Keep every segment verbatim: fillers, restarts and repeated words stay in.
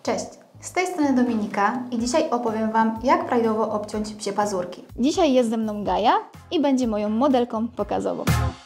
Cześć, z tej strony Dominika i dzisiaj opowiem Wam, jak prawidłowo obciąć psie pazurki. Dzisiaj jest ze mną Gaja i będzie moją modelką pokazową.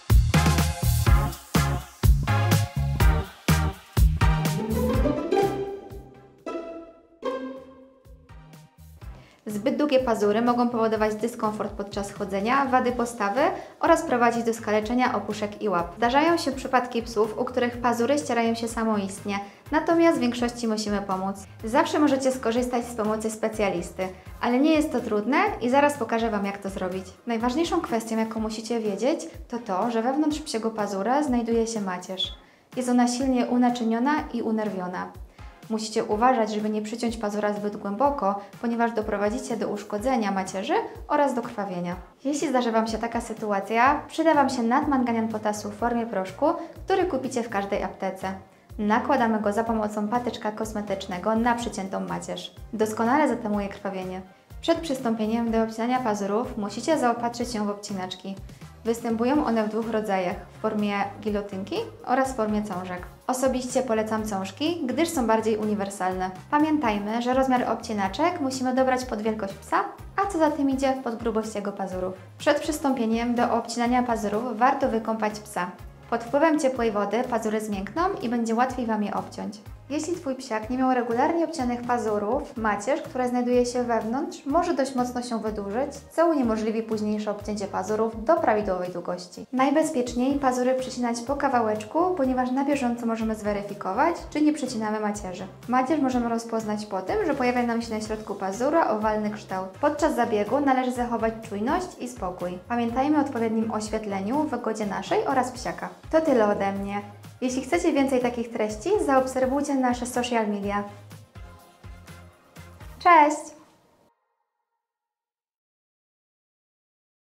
Zbyt długie pazury mogą powodować dyskomfort podczas chodzenia, wady postawy oraz prowadzić do skaleczenia opuszek i łap. Zdarzają się przypadki psów, u których pazury ścierają się samoistnie, natomiast w większości musimy pomóc. Zawsze możecie skorzystać z pomocy specjalisty, ale nie jest to trudne i zaraz pokażę Wam, jak to zrobić. Najważniejszą kwestią, jaką musicie wiedzieć, to to, że wewnątrz psiego pazura znajduje się macierz. Jest ona silnie unaczyniona i unerwiona. Musicie uważać, żeby nie przyciąć pazura zbyt głęboko, ponieważ doprowadzicie do uszkodzenia macierzy oraz do krwawienia. Jeśli zdarzy Wam się taka sytuacja, przyda Wam się nadmanganian potasu w formie proszku, który kupicie w każdej aptece. Nakładamy go za pomocą patyczka kosmetycznego na przyciętą macierz. Doskonale zatamuje krwawienie. Przed przystąpieniem do obcinania pazurów musicie zaopatrzyć się w obcinaczki. Występują one w dwóch rodzajach, w formie gilotynki oraz w formie cążek. Osobiście polecam cążki, gdyż są bardziej uniwersalne. Pamiętajmy, że rozmiar obcinaczek musimy dobrać pod wielkość psa, a co za tym idzie, pod grubość jego pazurów. Przed przystąpieniem do obcinania pazurów warto wykąpać psa. Pod wpływem ciepłej wody pazury zmiękną i będzie łatwiej Wam je obciąć. Jeśli Twój psiak nie miał regularnie obcinanych pazurów, macierz, która znajduje się wewnątrz, może dość mocno się wydłużyć, co uniemożliwi późniejsze obcięcie pazurów do prawidłowej długości. Najbezpieczniej pazury przycinać po kawałeczku, ponieważ na bieżąco możemy zweryfikować, czy nie przycinamy macierzy. Macierz możemy rozpoznać po tym, że pojawia nam się na środku pazura owalny kształt. Podczas zabiegu należy zachować czujność i spokój. Pamiętajmy o odpowiednim oświetleniu, wygodzie naszej oraz psiaka. To tyle ode mnie. Jeśli chcecie więcej takich treści, zaobserwujcie nasze social media. Cześć!